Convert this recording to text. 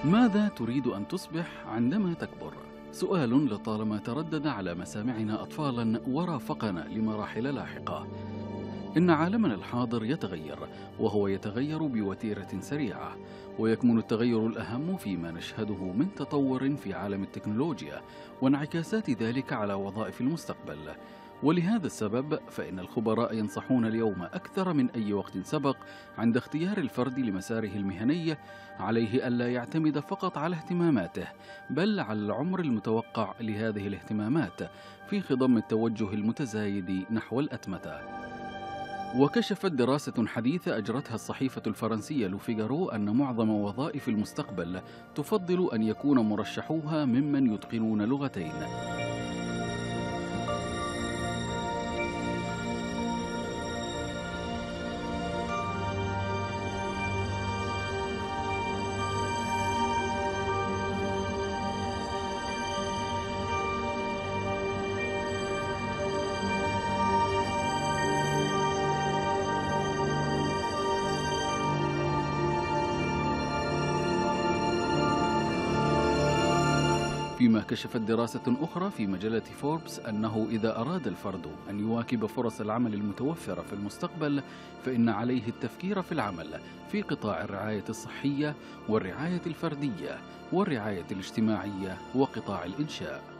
ماذا تريد أن تصبح عندما تكبر؟ سؤال لطالما تردد على مسامعنا أطفالا ورافقنا لمراحل لاحقة. إن عالمنا الحاضر يتغير، وهو يتغير بوتيرة سريعة، ويكمن التغير الأهم فيما نشهده من تطور في عالم التكنولوجيا وانعكاسات ذلك على وظائف المستقبل. ولهذا السبب فإن الخبراء ينصحون اليوم أكثر من أي وقت سبق عند اختيار الفرد لمساره المهني عليه ألا يعتمد فقط على اهتماماته، بل على العمر المتوقع لهذه الاهتمامات في خضم التوجه المتزايد نحو الأتمتة. وكشفت دراسة حديثة أجرتها الصحيفة الفرنسية لوفيغارو أن معظم وظائف المستقبل تفضل أن يكون مرشحوها ممن يتقنون لغتين. فيما كشفت دراسة أخرى في مجلة فوربس أنه إذا أراد الفرد أن يواكب فرص العمل المتوفرة في المستقبل، فإن عليه التفكير في العمل في قطاع الرعاية الصحية والرعاية الفردية والرعاية الاجتماعية وقطاع الإنشاء.